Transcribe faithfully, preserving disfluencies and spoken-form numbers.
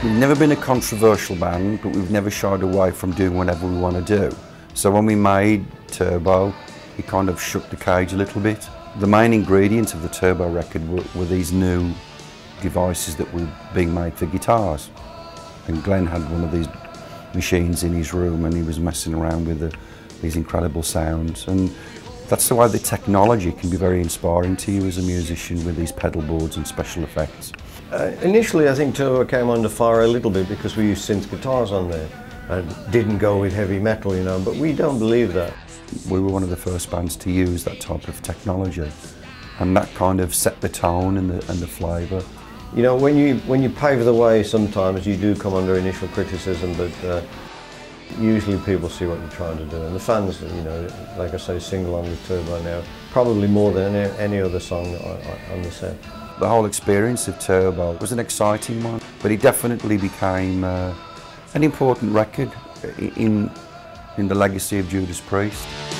We've never been a controversial band, but we've never shied away from doing whatever we want to do. So when we made Turbo, it kind of shook the cage a little bit. The main ingredients of the Turbo record were, were these new devices that were being made for guitars. And Glenn had one of these machines in his room and he was messing around with the, these incredible sounds. And that's the way the technology can be very inspiring to you as a musician with these pedal boards and special effects. Uh, initially I think Turbo came under fire a little bit because we used synth guitars on there and didn't go with heavy metal, you know, but we don't believe that. We were one of the first bands to use that type of technology, and that kind of set the tone and the, and the flavour. You know, when you, when you pave the way sometimes you do come under initial criticism, but uh, usually people see what you're trying to do, and the fans, you know, like I say, sing along with Turbo now, probably more than any, any other song on, on the set. The whole experience of Turbo was an exciting one, but it definitely became uh, an important record in, in the legacy of Judas Priest.